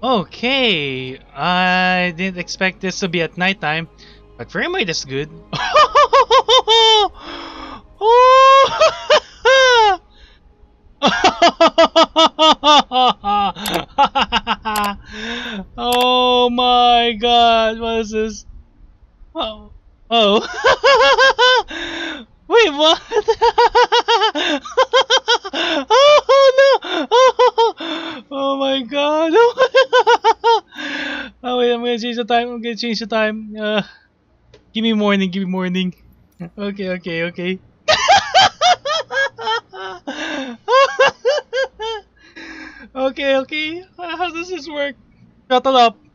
Okay, I didn't expect this to be at nighttime, but frame rate is good. Oh my god, what is this? Oh. Oh. Wait, what? Oh no! Oh my god! Oh wait, I'm gonna change the time. I'm gonna change the time. Give me morning. Give me morning. Okay, okay, okay. Okay, okay. How does this work? Shuttle up.